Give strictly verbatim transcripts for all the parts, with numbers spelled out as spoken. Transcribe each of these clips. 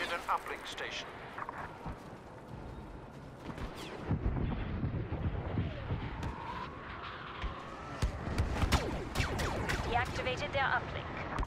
needed an uplink station. Deactivated their uplink.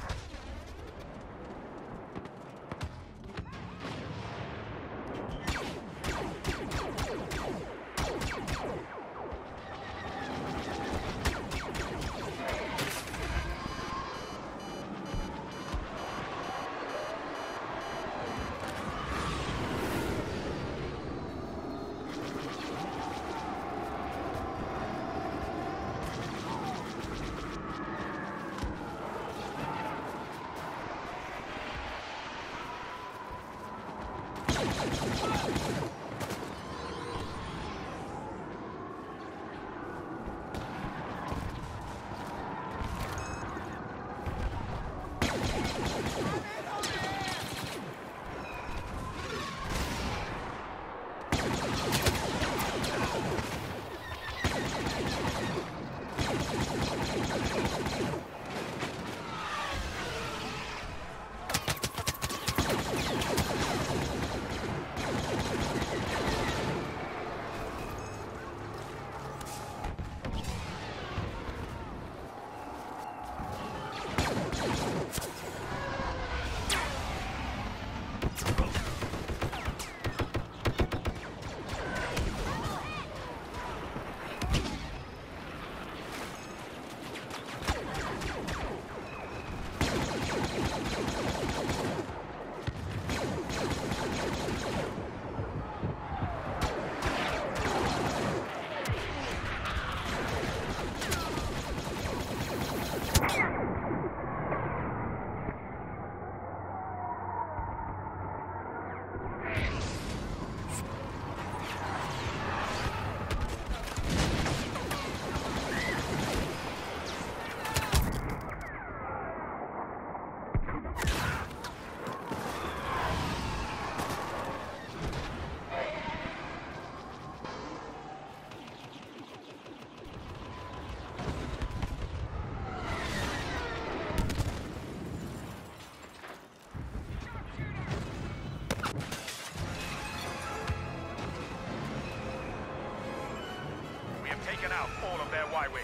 Taken out all of their Y-wings.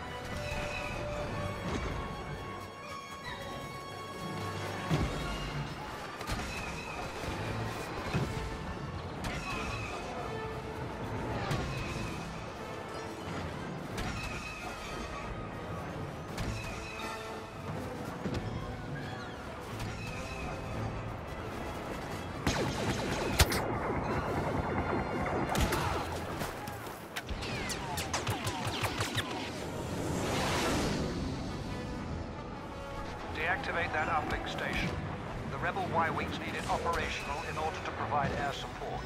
Deactivate that uplink station. The rebel Y-wings need it operational in order to provide air support.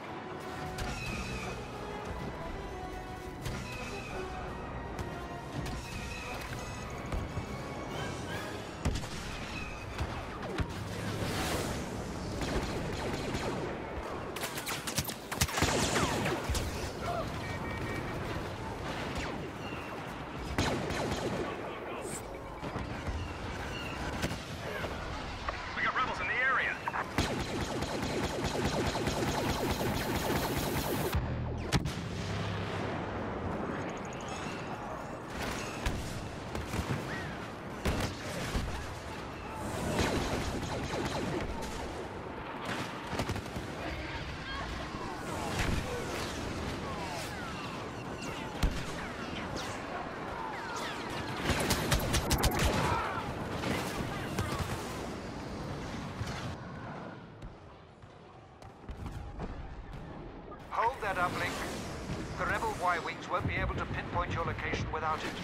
Hold that uplink. The rebel Y-wings won't be able to pinpoint your location without it.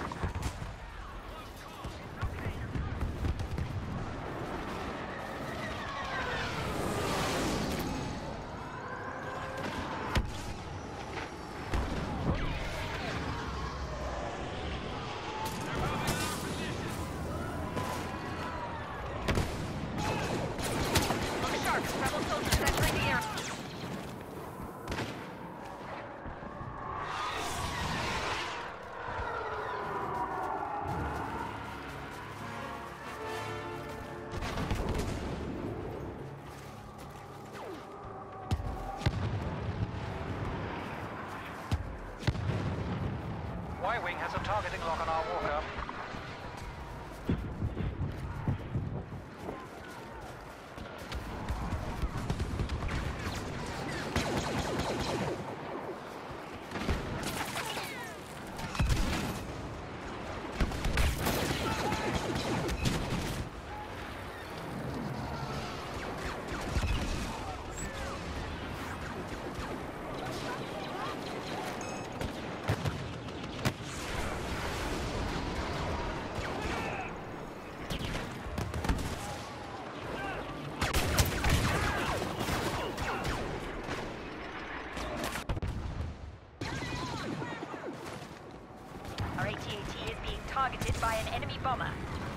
Look sharp. Rebel soldiers entering the area. Holding lock on our walker. Our A T A T is being targeted by an enemy bomber.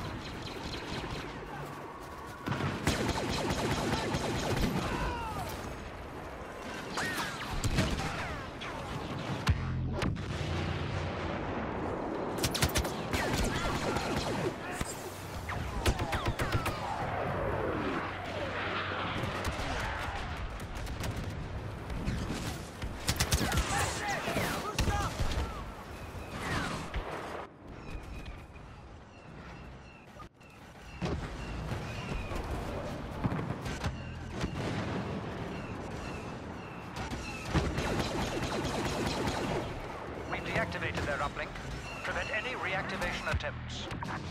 Deactivated their uplink. Prevent any reactivation attempts.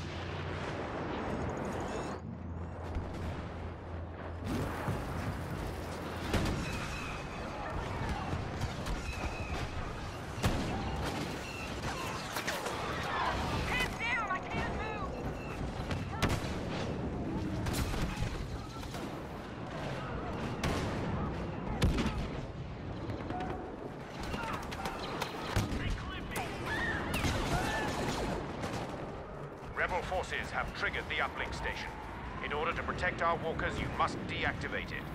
Hands down! I can't move! Rebel forces have triggered the uplink station. In order to protect our walkers, you must deactivate it.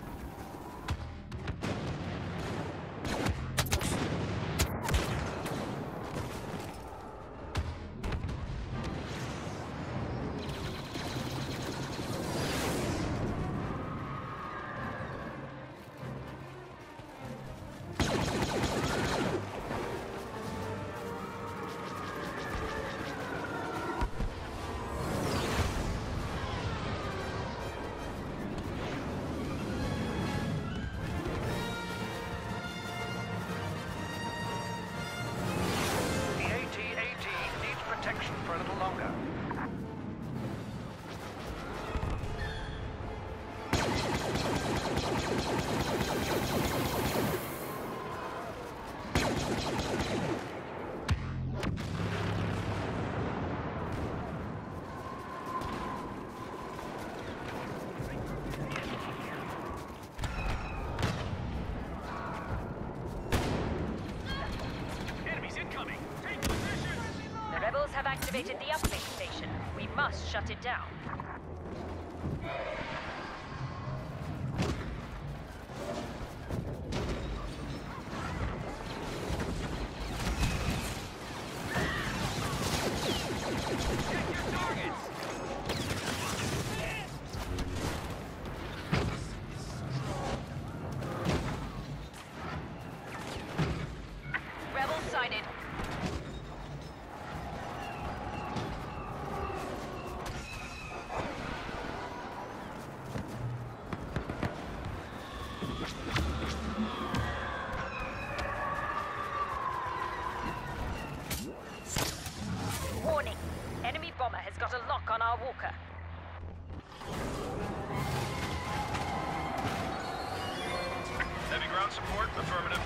For a little longer. Enemies incoming! Take position! The rebels have activated the uplink station. We must shut it down. Rebels sighted. Warning! Enemy bomber has got a lock on our walker. Heavy ground support, affirmative.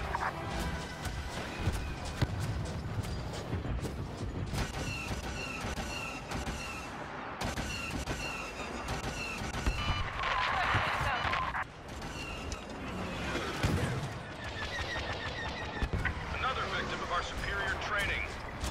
Another victim of our superior training.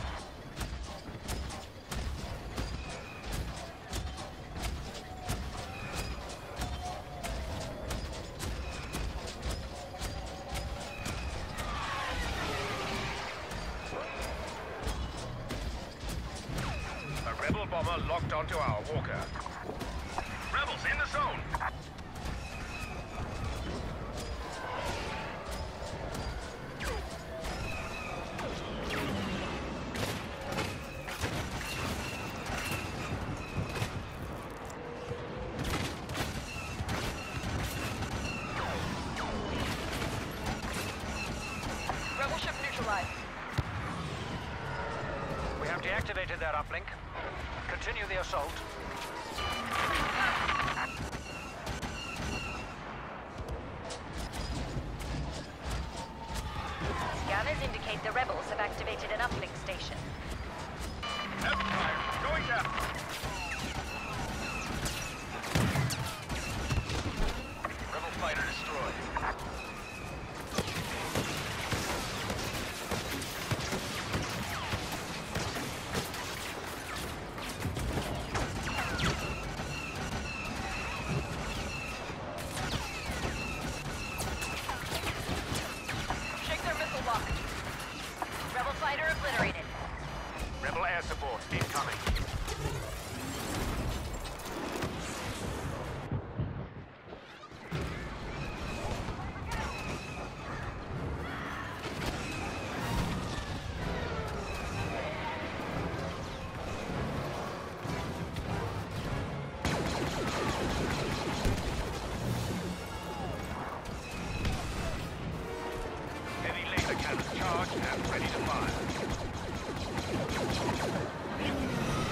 A rebel bomber locked onto our walker. Rebels in the zone! deactivated their uplink. Continue the assault. Scanners indicate the rebels have activated an uplink station. Empire, going down. Rebel fighter destroyed. Shake their missile lock. Rebel fighter obliterated. Rebel air support incoming. Heavy laser cannons charged and ready to fire.